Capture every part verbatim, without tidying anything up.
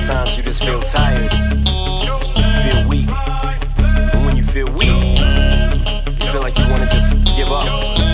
Sometimes you just feel tired, feel weak. And when you feel weak, you feel like you wanna just give up.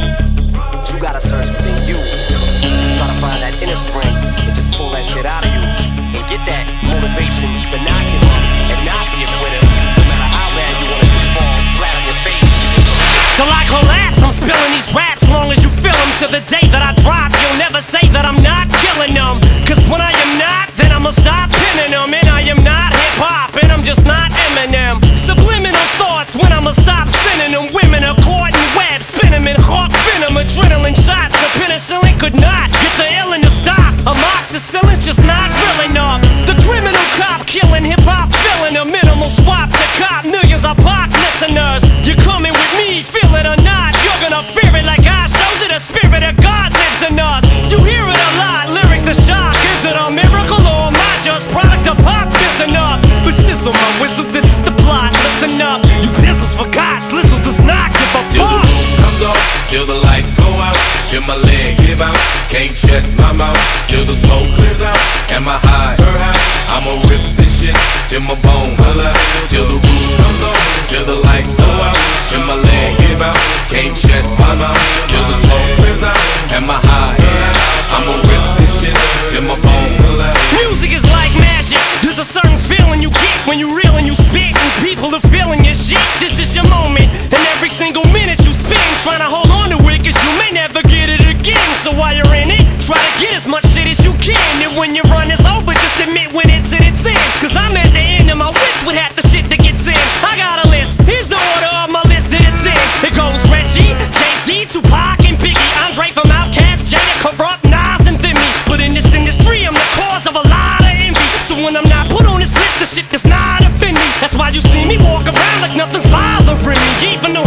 But you gotta search within you. Try to find that inner strength and just pull that shit out of you. And get that motivation to not give up and not be a quitter. No matter how bad you wanna just fall flat on your face. Till I collapse, I'm spilling these raps long as you feel them. To the day that I drop, you'll never say that I'm not killing them. Cause when I am not, then I'ma stop pinning them. And I am not hip-hop, and I'm just not Eminem. Subliminal thoughts when I'ma stop sending them. Women are caught in webs, spin them in hawk venom. Adrenaline shots, the penicillin could not get the illin to stop. Amoxicillin's just not real enough. The criminal cop killing hip-hop, filling a minimal swap to cop. Millions of pop listeners, you're coming with me, feel it or not. You're gonna fear it like I showed you. The spirit of God lives in us. You hear it a lot, lyrics the shock. Is it a miracle or am I just product of pop? Listen up, but sizzle my whistle, this is the plot. Listen up, you pistols forgot, Slizzle does not give a Till the fuck. roof comes off, till the lights go out, till my leg give out, can't shut my mouth, till the smoke clears out, and my high, her high, I'ma rip this shit, till my bone holla, till the roof comes off, till the lights go out, till my leg give out, can't shut my mouth, till the smoke clears out, and my high, I'ma rip this shit, till my bone holla. Music is like magic. There's a certain feeling you get when you reel and you spit, and people are feeling your shit. This is your moment, and every single minute you spend trying to hold on to it, cause you may never get it again. So while you're in it, try to get as much shit as you can. And when your run is over, just admit when it's in its end. Cause I'm at the end of my wits with half the shit that gets in. I got a list, here's the order of my list that it's in. It goes Reggie, Jay-Z, Tupac, and Biggie, Andre from Outkast, Jada, Corrupt, Nas, and Thimmy. But in this industry, I'm the cause of a lot of envy. So when I'm not put on this list, the shit does not offend me. That's why you see me walk around like nothing's bothering me. Even though